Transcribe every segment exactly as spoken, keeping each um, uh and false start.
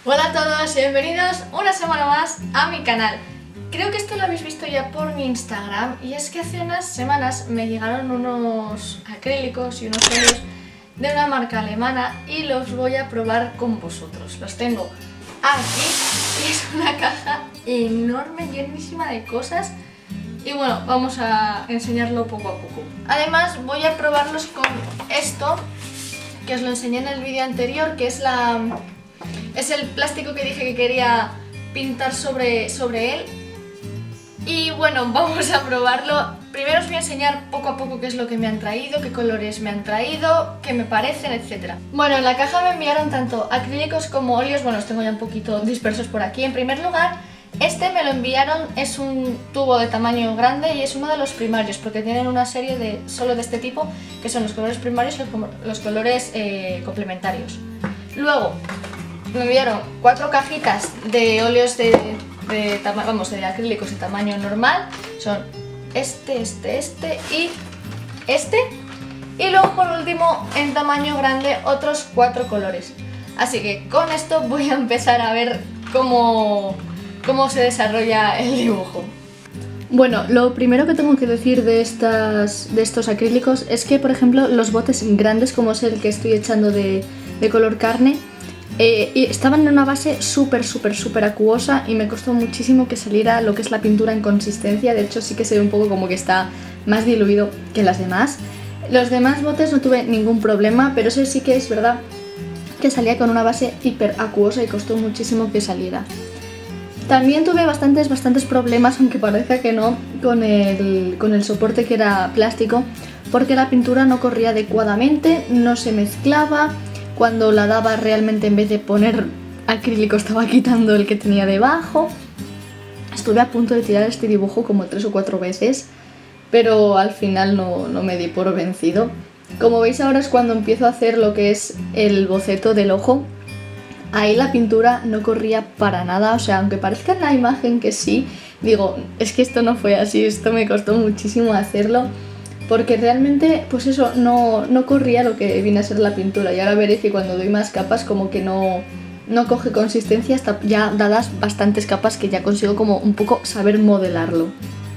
Hola a todos, bienvenidos una semana más a mi canal. Creo que esto lo habéis visto ya por mi Instagram, y es que hace unas semanas me llegaron unos acrílicos y unos óleos de una marca alemana y los voy a probar con vosotros. Los tengo aquí y es una caja enorme, llenísima de cosas. Y bueno, vamos a enseñarlo poco a poco. Además voy a probarlos con esto, que os lo enseñé en el vídeo anterior, que es la es el plástico que dije que quería pintar sobre, sobre él. Y bueno, vamos a probarlo. Primero os voy a enseñar poco a poco qué es lo que me han traído, qué colores me han traído, qué me parecen, etcétera. Bueno, en la caja me enviaron tanto acrílicos como óleos. Bueno, los tengo ya un poquito dispersos por aquí. En primer lugar, este me lo enviaron, es un tubo de tamaño grande y es uno de los primarios, porque tienen una serie de solo de este tipo, que son los colores primarios y los colores eh, complementarios. Luego me enviaron cuatro cajitas de óleos de, de, vamos, de acrílicos de tamaño normal. Son este, este, este y este. Y luego por último, en tamaño grande, otros cuatro colores. Así que con esto voy a empezar a ver cómo... cómo se desarrolla el dibujo. Bueno, lo primero que tengo que decir de, estas, de estos acrílicos es que, por ejemplo, los botes grandes, como es el que estoy echando de, de color carne, eh, estaban en una base súper, súper, súper acuosa y me costó muchísimo que saliera lo que es la pintura en consistencia. De hecho, sí que se ve un poco como que está más diluido que las demás. Los demás botes no tuve ningún problema, pero ese sí que es verdad que salía con una base hiper acuosa y costó muchísimo que saliera. También tuve bastantes, bastantes problemas, aunque parezca que no, con el, con el soporte que era plástico, porque la pintura no corría adecuadamente, no se mezclaba. Cuando la daba realmente, en vez de poner acrílico, estaba quitando el que tenía debajo. Estuve a punto de tirar este dibujo como tres o cuatro veces, pero al final no, no me di por vencido. Como veis, ahora es cuando empiezo a hacer lo que es el boceto del ojo. Ahí la pintura no corría para nada, o sea, aunque parezca en la imagen que sí, digo, es que esto no fue así, esto me costó muchísimo hacerlo, porque realmente, pues eso, no, no corría lo que viene a ser la pintura. Y ahora veréis que cuando doy más capas como que no, no coge consistencia hasta ya dadas bastantes capas, que ya consigo como un poco saber modelarlo.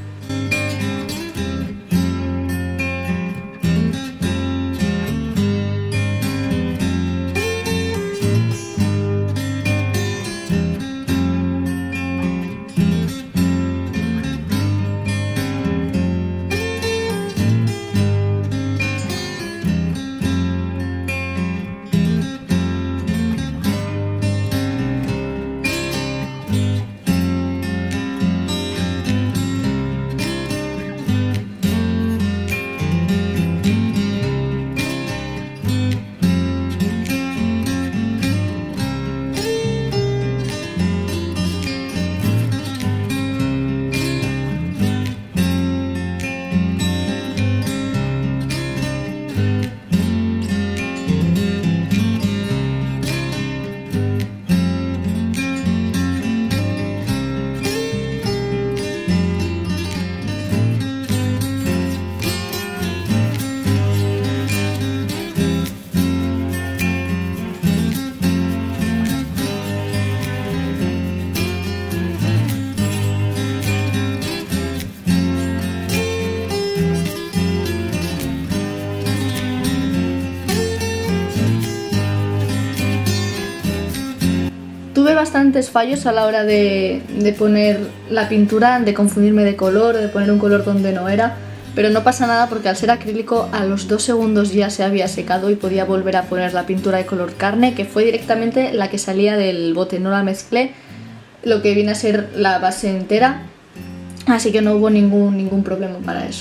Tuve bastantes fallos a la hora de, de poner la pintura, de confundirme de color, de poner un color donde no era, pero no pasa nada porque al ser acrílico a los dos segundos ya se había secado y podía volver a poner la pintura de color carne, que fue directamente la que salía del bote, no la mezclé, lo que viene a ser la base entera, así que no hubo ningún, ningún problema para eso.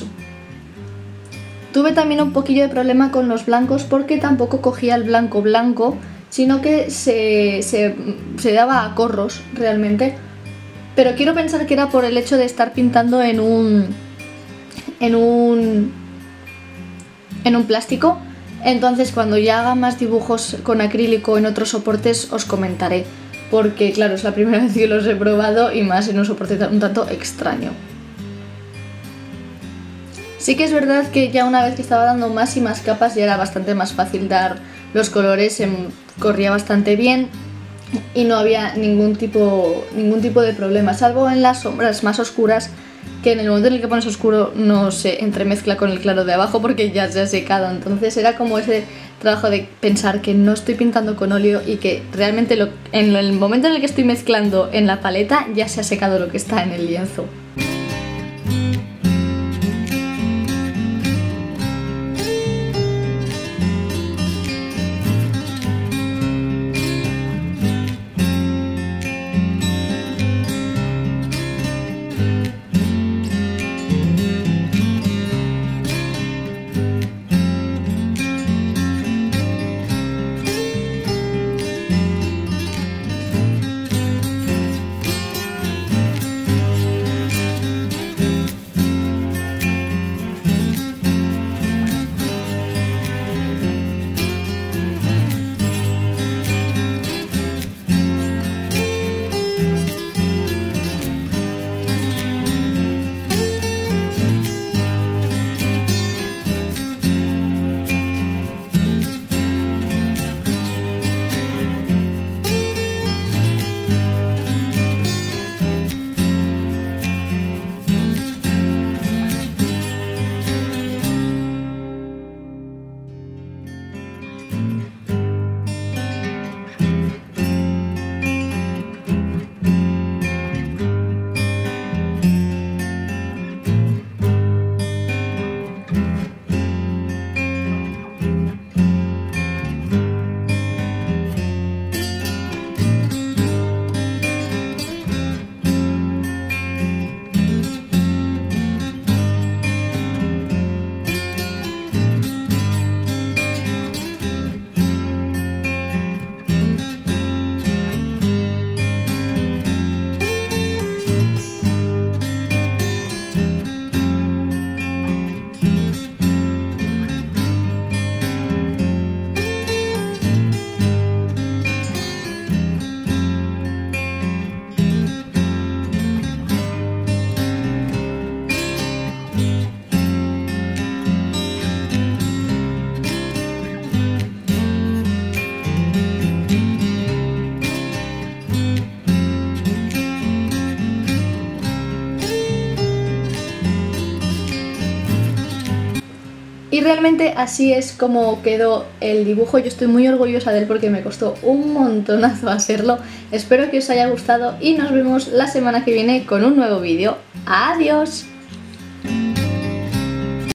Tuve también un poquillo de problema con los blancos porque tampoco cogía el blanco blanco, sino que se, se, se daba a corros realmente, pero quiero pensar que era por el hecho de estar pintando en un en un en un plástico. Entonces cuando ya haga más dibujos con acrílico en otros soportes os comentaré, porque claro, es la primera vez que los he probado y más en un soporte un tanto extraño. Sí que es verdad que ya una vez que estaba dando más y más capas ya era bastante más fácil dar los colores, en, corría bastante bien. y no había ningún tipo, ningún tipo de problema, salvo en las sombras más oscuras, que en el momento en el que pones oscuro no se entremezcla con el claro de abajo porque ya se ha secado. Entonces era como ese trabajo de pensar que no estoy pintando con óleo y que realmente lo, en el momento en el que estoy mezclando en la paleta ya se ha secado lo que está en el lienzo. Y realmente así es como quedó el dibujo. Yo estoy muy orgullosa de él porque me costó un montonazo hacerlo. Espero que os haya gustado y nos vemos la semana que viene con un nuevo vídeo. ¡Adiós!